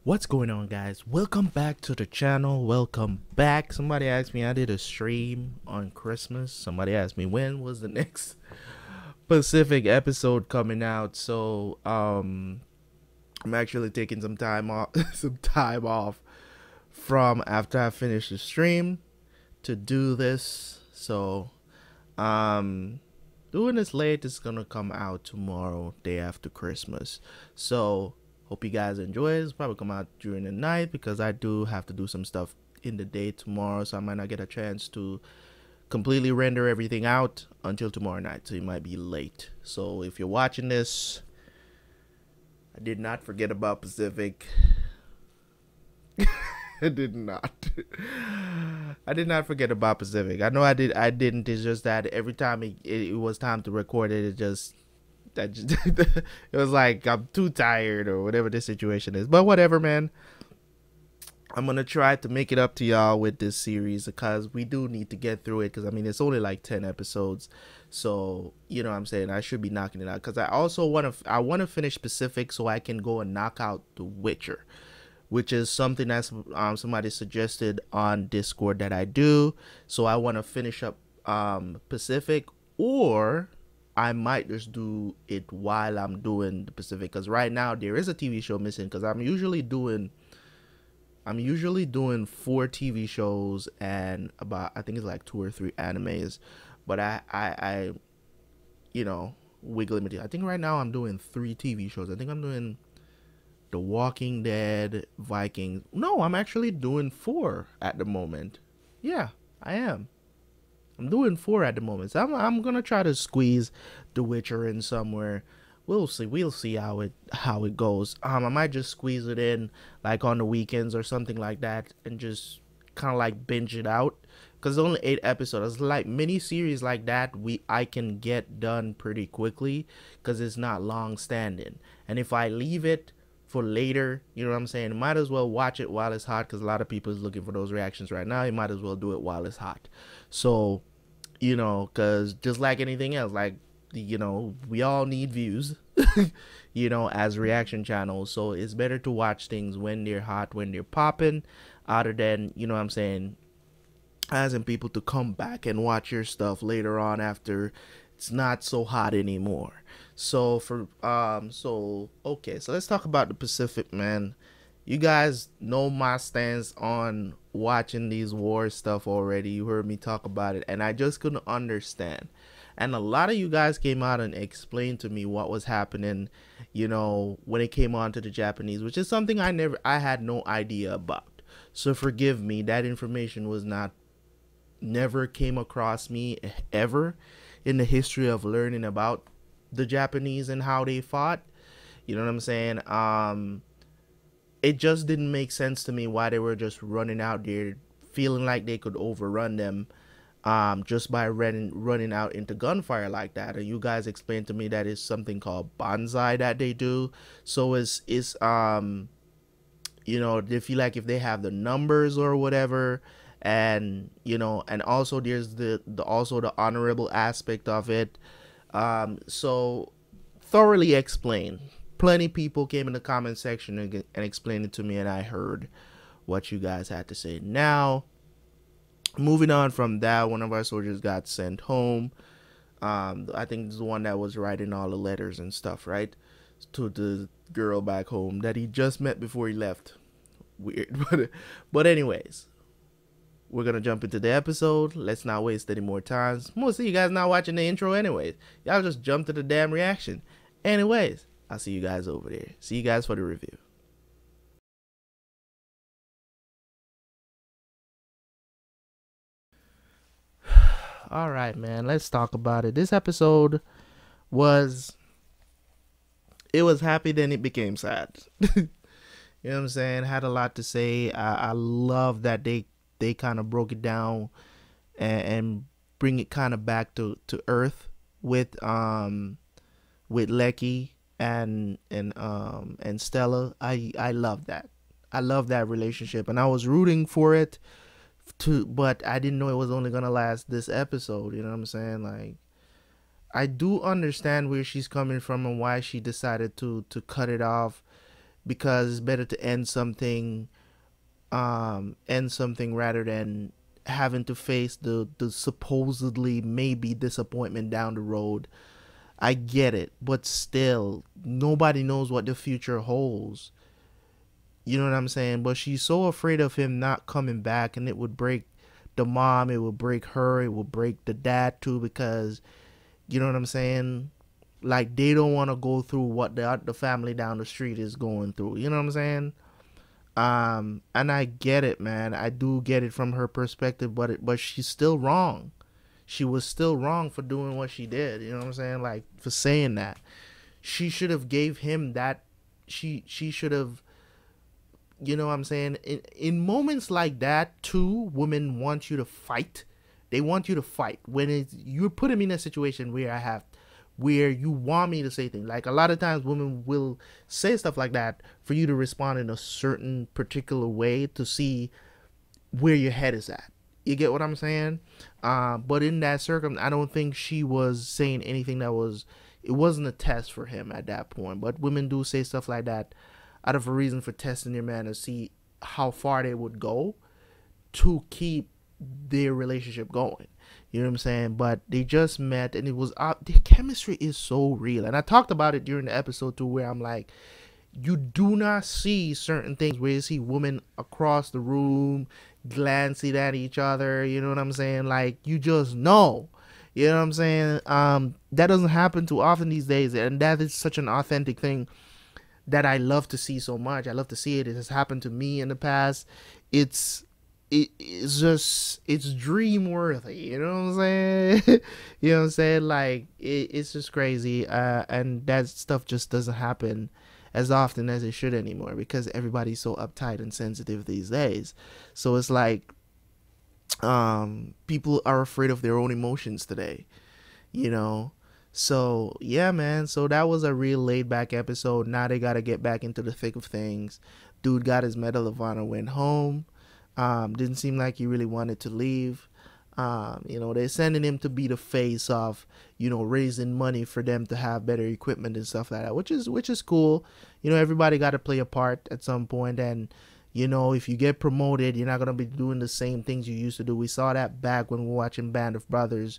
What's going on, guys? Welcome back to the channel. Welcome back. Somebody asked me, I did a stream on Christmas. Somebody asked me when was the next Pacific episode coming out. So I'm actually taking some time off from after I finish the stream to do this. So doing this late is gonna come out tomorrow, day after Christmas. So hope you guys enjoy it. It's probably come out during the night because I do have to do some stuff in the day tomorrow, so I might not get a chance to completely render everything out until tomorrow night. So you might be late. So if you're watching this, I did not forget about Pacific. I did not. I did not forget about Pacific. I know I did. I didn't. It's just that every time it was time to record it, it was like I'm too tired or whatever the situation is. But whatever, man. I'm gonna try to make it up to y'all with this series because we do need to get through it. Because I mean, it's only like 10 episodes, so you know what I'm saying. I should be knocking it out. Because I also want to finish Pacific so I can go and knock out The Witcher, which is something that somebody suggested on Discord that I do. So I want to finish up Pacific, or I might just do it while I'm doing the Pacific. Because right now there is a TV show missing. Because I'm usually doing 4 TV shows and about, I think it's like 2 or 3 animes. But I you know, wiggle in between. I think right now I'm doing 3 TV shows. I think I'm doing The Walking Dead, Vikings. No, I'm actually doing 4 at the moment. Yeah, I am. I'm doing 4 at the moment. So I'm gonna try to squeeze The Witcher in somewhere. We'll see. We'll see how it goes. I might just squeeze it in like on the weekends or something like that, and just kind of like binge it out. Cause it's only 8 episodes. It's like mini series like that. I can get done pretty quickly, cause it's not long standing. And if I leave it for later, you know what I'm saying? Might as well watch it while it's hot, because a lot of people is looking for those reactions right now. You might as well do it while it's hot. So, you know, because just like anything else, like, you know, we all need views, you know, as reaction channels. So it's better to watch things when they're hot, when they're popping, other than, you know what I'm saying, asking people to come back and watch your stuff later on after it's not so hot anymore. So okay, so let's talk about the Pacific, man. You guys know my stance on watching these war stuff already. You heard me talk about it, and I just couldn't understand. And a lot of you guys came out and explained to me what was happening, you know, when it came on to the Japanese, which is something I had no idea about. So forgive me, that information was not never came across me ever in the history of learning about the Japanese and how they fought. You know what I'm saying? It just didn't make sense to me why they were just running out there feeling like they could overrun them, just by running out into gunfire like that. And you guys explained to me that is something called bonsai that they do. So it's you know, they feel like if they have the numbers or whatever, and you know, and also there's the honorable aspect of it. So thoroughly explained. Plenty of people came in the comment section and explained it to me, and I heard what you guys had to say. Now, moving on from that, one of our soldiers got sent home. I think it's the one that was writing all the letters and stuff, right, to the girl back home that he just met before he left. Weird, but anyways, we're gonna jump into the episode. Let's not waste any more time. Most of you guys not watching the intro anyways. Y'all just jump to the damn reaction. Anyways, I'll see you guys over there. See you guys for the review. All right, man. Let's talk about it. This episode was it was happy, then it became sad. You know what I'm saying? Had a lot to say. I love that they kind of broke it down and bring it kind of back to earth with Lecky and Stella. I love that. I love that relationship, and I was rooting for it but I didn't know it was only gonna last this episode. You know what I'm saying? Like, I do understand where she's coming from and why she decided to cut it off because it's better to end something rather than having to face the supposedly maybe disappointment down the road. I get it, but still, nobody knows what the future holds. You know what I'm saying? But she's so afraid of him not coming back, and it would break the mom, it would break her, it would break the dad too, because you know what I'm saying? Like, they don't want to go through what the family down the street is going through. You know what I'm saying? And I get it, man. I do get it from her perspective, but she's still wrong. She was still wrong for doing what she did. You know what I'm saying? Like, for saying that, she should have gave him that. She should have. You know what I'm saying? In moments like that, too, women want you to fight. They want you to fight when you're putting me in a situation where you want me to say things. Like, a lot of times women will say stuff like that for you to respond in a certain particular way to see where your head is at. You get what I'm saying? But in that I don't think she was saying anything it wasn't a test for him at that point. But women do say stuff like that out of a reason for testing their man to see how far they would go to keep their relationship going. You know what I'm saying? But they just met, and it was the chemistry is so real. And I talked about it during the episode too, where I'm like, you do not see certain things where you see women across the room glancing at each other. You know what I'm saying? Like, you just know. You know what I'm saying? That doesn't happen too often these days, and that is such an authentic thing that I love to see so much. I love to see it. It has happened to me in the past. It's dream worthy. You know what I'm saying? You know what I'm saying? Like, it's just crazy. And that stuff just doesn't happen as often as it should anymore, because everybody's so uptight and sensitive these days. So it's like, people are afraid of their own emotions today, you know? So yeah, man. So that was a real laid back episode. Now they gotta get back into the thick of things. Dude got his Medal of Honor, went home. Didn't seem like he really wanted to leave. They're sending him to be the face of, raising money for them to have better equipment and stuff like that, which is cool. Everybody got to play a part at some point, and if you get promoted, you're not gonna be doing the same things you used to do. We saw that back when we were watching Band of Brothers,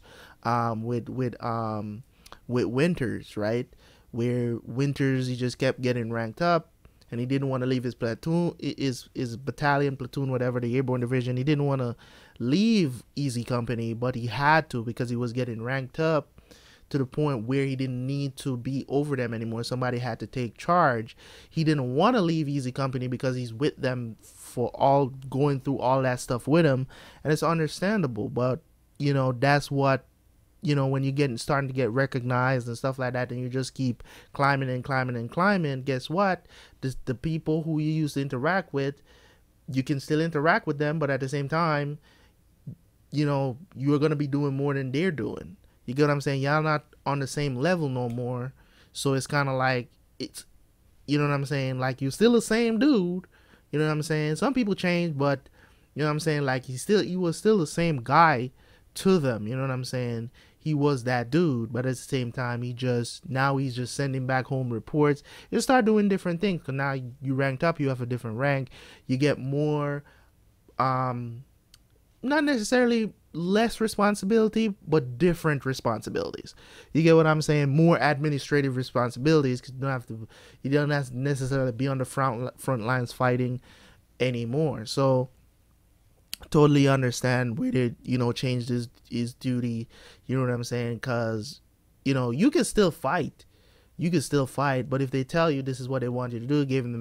with Winters, right? Where Winters, he just kept getting ranked up, and he didn't want to leave his platoon, his battalion, platoon, whatever, the airborne division. He didn't want to leave Easy Company, but he had to, because he was getting ranked up to the point where he didn't need to be over them anymore. Somebody had to take charge. He didn't want to leave Easy Company because he's with them for going through all that stuff with him, and it's understandable. But that's what, when you're starting to get recognized and stuff like that, and you just keep climbing and climbing and climbing, guess what? The people who you used to interact with, you can still interact with them, but at the same time, you're going to be doing more than they're doing. You get what I'm saying? Y'all not on the same level no more. So it's kind of like, you know what I'm saying? Like, you're still the same dude. You know what I'm saying? Some people change, but you know what I'm saying? Like, he was still the same guy to them. You know what I'm saying? He was that dude, but at the same time, he's just sending back home reports. You start doing different things, because now you ranked up, you have a different rank, you get more, not necessarily less responsibility, but different responsibilities. You get what I'm saying? More administrative responsibilities, because you don't have to necessarily be on the front lines fighting anymore. So totally understand where they changed his duty. You know what I'm saying? Because you can still fight, but if they tell you this is what they want you to do, give them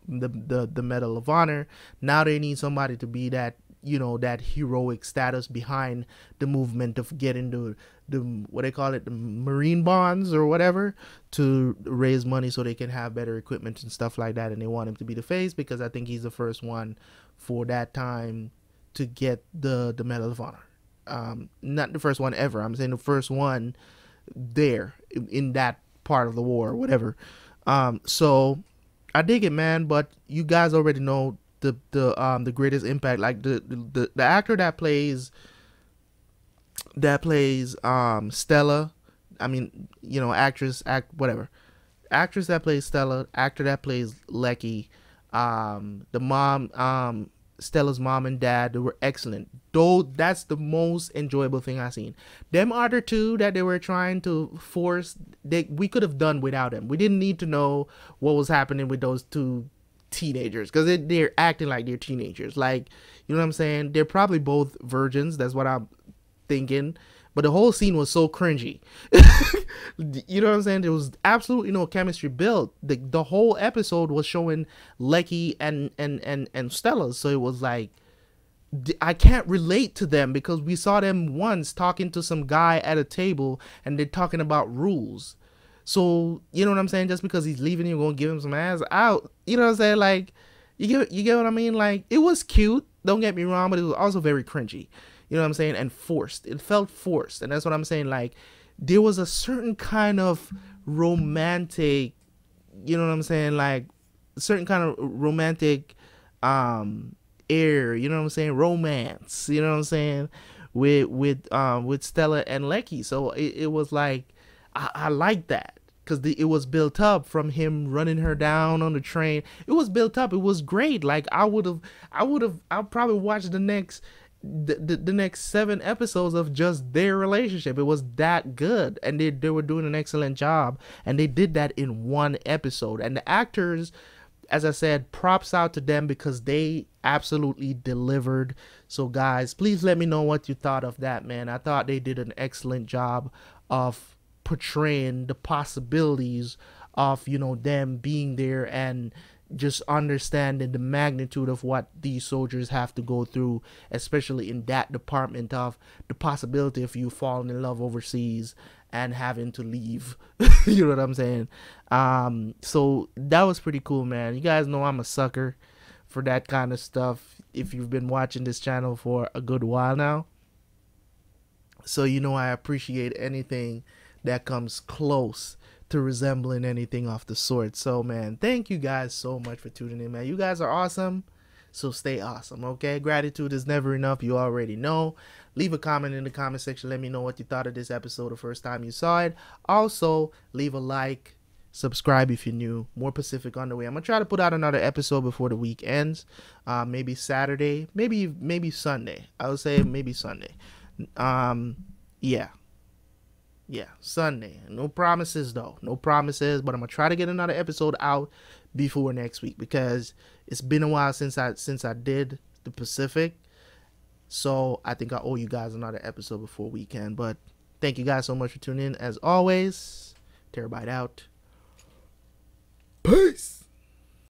the Medal of Honor. Now they need somebody to be that that heroic status behind the movement of getting the what they call it, the Marine bonds or whatever, to raise money so they can have better equipment and stuff like that. And they want him to be the face, because I think he's the first one for that time to get the Medal of Honor. Not the first one ever. I'm saying the first one there in that part of the war or whatever. So I dig it, man. But you guys already know the greatest impact. Like the actor that plays Stella. I mean, whatever. actress that plays Stella, actor that plays Lecky, the mom, Stella's mom and dad, they were excellent. Though that's the most enjoyable thing I've seen. Them other two that they were trying to force, we could have done without them. We didn't need to know what was happening with those two teenagers because they're acting like they're teenagers. Like, you know what I'm saying? They're probably both virgins. That's what I'm thinking. But the whole scene was so cringy. You know what I'm saying? There was absolutely no chemistry built. The whole episode was showing Lecky and Stella. So it was like, I can't relate to them because we saw them once talking to some guy at a table and they're talking about rules. So, you know what I'm saying? Just because he's leaving, you're going to give him some ass out. You know what I'm saying? Like, you get what I mean? Like, it was cute. Don't get me wrong, but it was also very cringy. You know what I'm saying? And forced. It felt forced. And that's what I'm saying. Like, there was a certain kind of romantic, you know what I'm saying? Like, a certain kind of romantic air, you know what I'm saying? Romance, you know what I'm saying? With Stella and Lecky. So it was like, I like that. Because it was built up from him running her down on the train. It was built up. It was great. Like, I'll probably watch the next 7 episodes of just their relationship. It was that good, and they were doing an excellent job, and they did that in one episode. And the actors, as I said, props out to them because they absolutely delivered. So guys, please let me know what you thought of that, man. I thought they did an excellent job of portraying the possibilities of, you know, them being there and just understanding the magnitude of what these soldiers have to go through, especially in that department of the possibility of you falling in love overseas and having to leave. You know what I'm saying? So that was pretty cool, man. You guys know I'm a sucker for that kind of stuff if you've been watching this channel for a good while now. So you know I appreciate anything that comes close to resembling anything of the sort. So man, thank you guys so much for tuning in, man. You guys are awesome, so stay awesome, okay? Gratitude is never enough, you already know. Leave a comment in the comment section. Let me know what you thought of this episode the first time you saw it. Also, leave a like, subscribe if you're new. More Pacific on the way. I'm gonna try to put out another episode before the week ends. Maybe Saturday, maybe Sunday. I would say maybe Sunday. Yeah, Sunday. No promises though. No promises, but I'm gonna try to get another episode out before next week because it's been a while since I did the Pacific. So I think I owe you guys another episode before weekend. But thank you guys so much for tuning in. As always, Terabyte out. Peace.